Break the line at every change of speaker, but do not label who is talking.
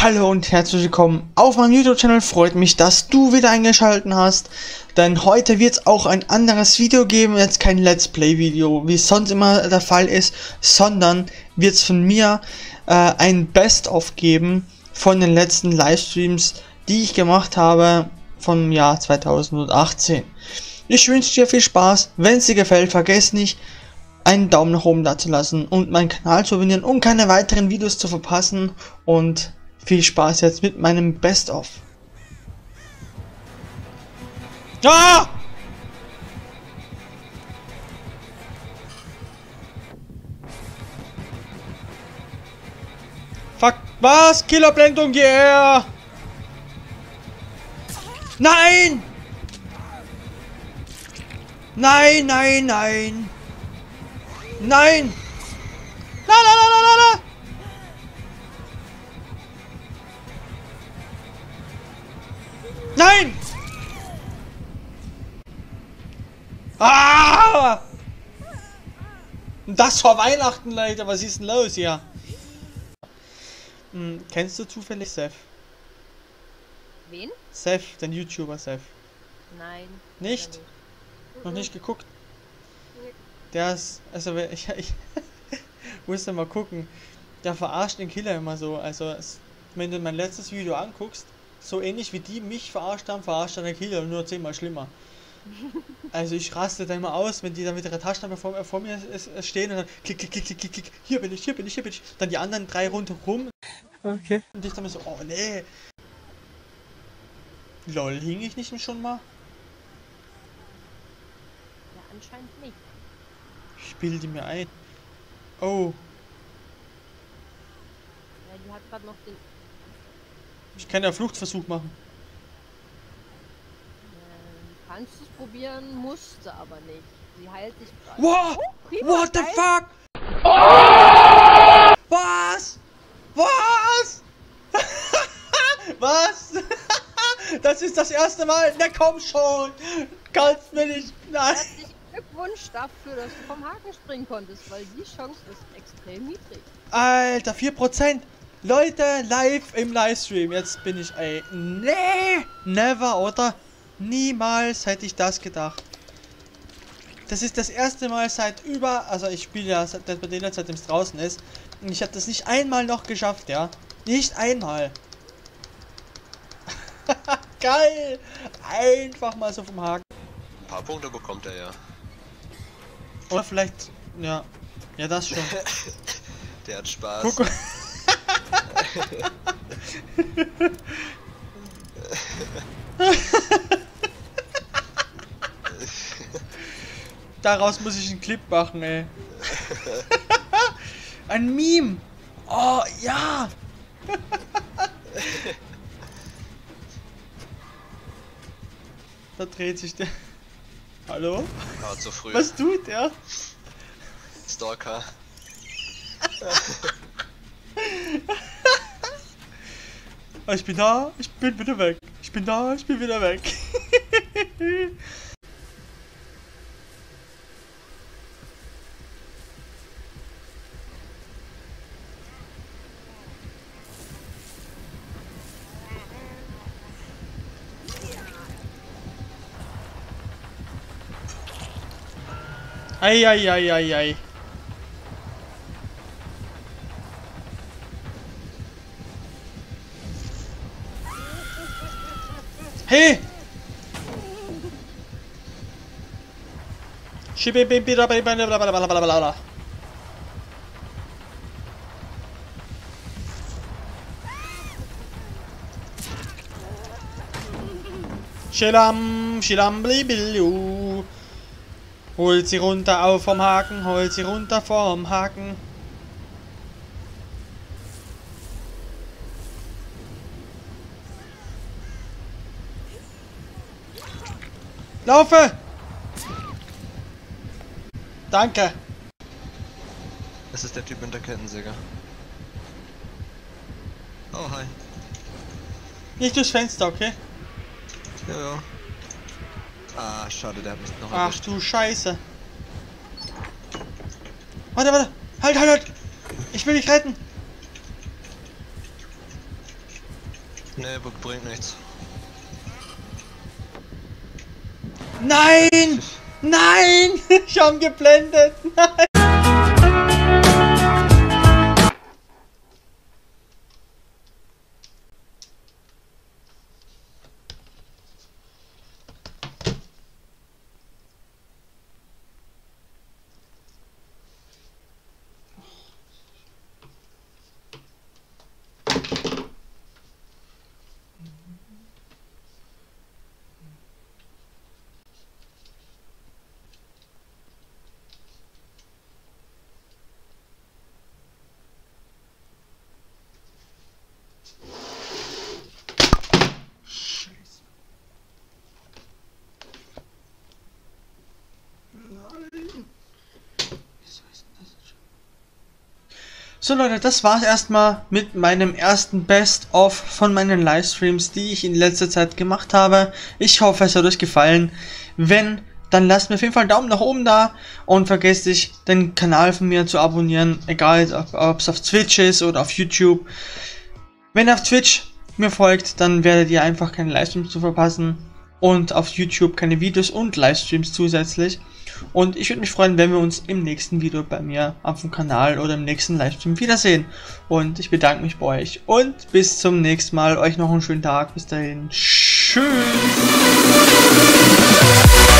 Hallo und herzlich willkommen auf meinem YouTube-Channel. Freut mich, dass du wieder eingeschaltet hast, denn heute wird es auch ein anderes Video geben, jetzt kein Let's Play-Video, wie es sonst immer der Fall ist, sondern wird es von mir ein Best-of geben von den letzten Livestreams, die ich gemacht habe vom Jahr 2018. Ich wünsche dir viel Spaß, wenn es dir gefällt, vergiss nicht, einen Daumen nach oben da zu lassen und meinen Kanal zu abonnieren, um keine weiteren Videos zu verpassen, und viel Spaß jetzt mit meinem Best-of. Ah! Fuck, was? Killerblendung, yeah! Nein! Nein, nein, nein! Nein! La la la la la la! Nein! Ah! Das vor Weihnachten, Leute. Was ist denn los hier? Kennst du zufällig Seth?
Wen?
Seth, den YouTuber Seth.
Nein.
Nicht? Noch nicht geguckt?
Nee.
Der ist, also ich musste mal gucken. Der verarscht den Killer immer so. Also wenn du mein letztes Video anguckst, so ähnlich wie die mich verarscht haben, verarscht dann der Killer, nur 10-mal schlimmer. Also ich raste da immer aus, wenn die dann mit ihrer Taschenlampe vor mir stehen und dann klick, klick, klick, klick, klick, klick, hier bin ich, hier bin ich, hier bin ich. Dann die anderen 3 rundherum. Okay. Und ich dann so, oh nee. Lol, hing ich nicht schon mal?
Ja, anscheinend nicht.
Ich bilde mir ein. Oh.
Ja, die hat gerade noch den...
Ich kann ja Fluchtversuch machen.
Kannst du es probieren, musste aber nicht. Sie heilt sich gerade.
Wow!
Prima,
What the
geil.
fuck? Was? Was? Was? Das ist das erste Mal. Na komm schon. Kannst mir nicht. Nein.
Herzlichen Glückwunsch dafür, dass du vom Haken springen konntest, weil die Chance ist extrem niedrig.
Alter, 4%. Leute, live im Livestream. Jetzt bin ich, ey. Nee. Never, oder? Niemals hätte ich das gedacht. Das ist das erste Mal seit also ich spiele ja bei denen, seitdem es draußen ist. Und ich habe das nicht einmal noch geschafft, ja. Nicht einmal. Geil. Einfach mal so vom Haken.
Ein paar Punkte bekommt er ja.
Oder vielleicht, ja. Ja, das schon.
Der hat Spaß.
Guck. Daraus muss ich einen Clip machen, ey. Ein Meme. Oh, ja. Da dreht sich der. Hallo?
Ja, zu früh.
Was tut der?
Stalker.
Ich bin da, ich bin wieder weg. Ich bin da, ich bin wieder weg. Ei. Hey! Schilam, blibilu. Holt sie runter auf vom Haken, holt sie runter vom Haken. Laufe! Danke.
Das ist der Typ mit der Kettensäge. Oh, hi.
Nicht durchs Fenster, okay?
Ja. Ah, schade, der hat mich noch
Ach
erwischt.
du Scheiße. Warte. Halt. Ich will dich retten.
Nee, bringt nichts.
Nein! Nein! Ich habe geblendet! Nein! So Leute, das war's erstmal mit meinem ersten Best-of von meinen Livestreams, die ich in letzter Zeit gemacht habe. Ich hoffe, es hat euch gefallen. Wenn, dann lasst mir auf jeden Fall einen Daumen nach oben da und vergesst nicht, den Kanal von mir zu abonnieren, egal ob es auf Twitch ist oder auf YouTube. Wenn ihr auf Twitch mir folgt, dann werdet ihr einfach keine Livestreams zu verpassen und auf YouTube keine Videos und Livestreams zusätzlich. Und ich würde mich freuen, wenn wir uns im nächsten Video bei mir auf dem Kanal oder im nächsten Livestream wiedersehen. Und ich bedanke mich bei euch und bis zum nächsten Mal. Euch noch einen schönen Tag. Bis dahin. Tschüss.